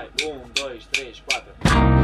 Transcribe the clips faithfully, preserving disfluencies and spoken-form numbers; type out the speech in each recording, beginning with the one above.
Vai, um, dois, três, quatro.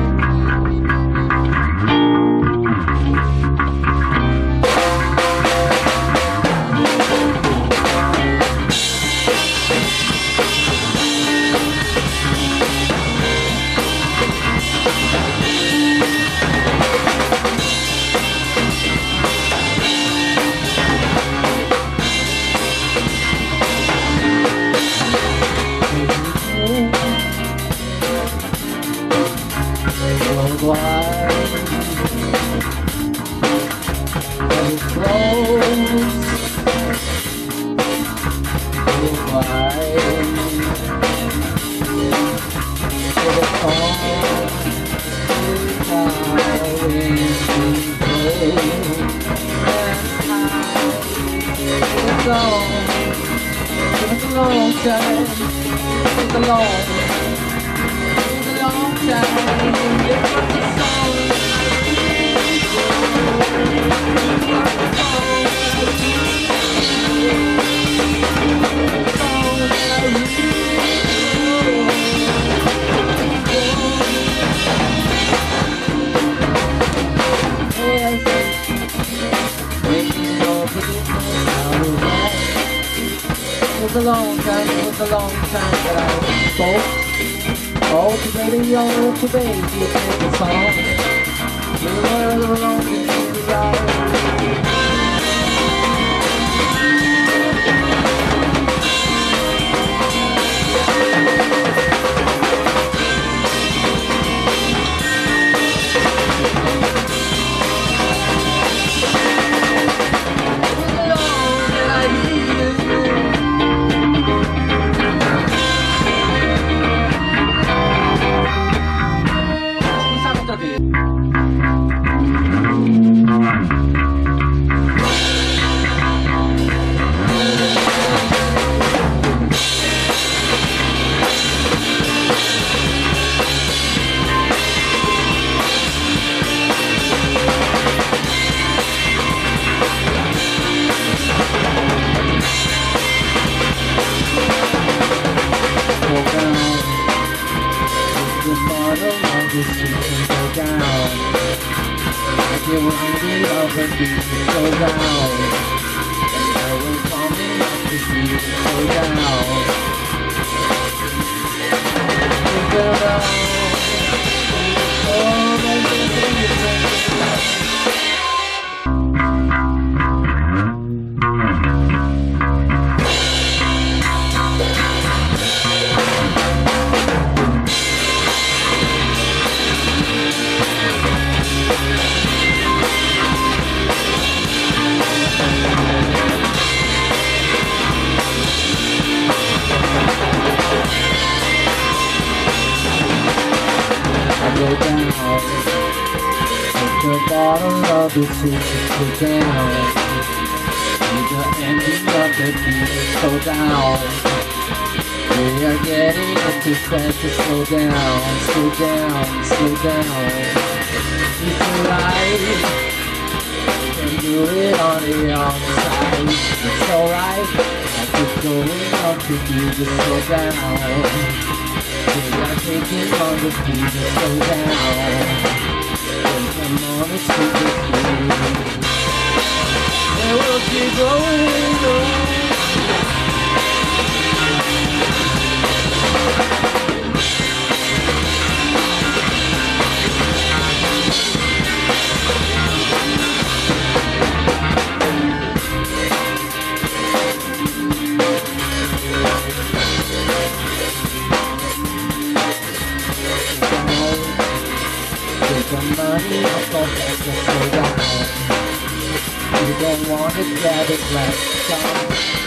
It's a long time, it's a long, it's a long time, it's just a song. It's just a song. It's a song that I really It was a long time, it was a long time that I spoke. Oh, to baby, oh, to baby, it's a song. We were alone in the ride. You will be over me, so down. And I will call me up to see you, so down. You go down. Oh, my God. Go down, take the bottle of the secret, go down. Need the ending of the beat, slow down. We are getting into fast to slow down, slow down, slow down. It's alright, you can do it on the outside. It's alright, I keep going on to you to slow down. We are taking on the beat to slow down. And come on and speak with me. And we'll keep going on. Money up on that to slow down. You don't want to grab it like a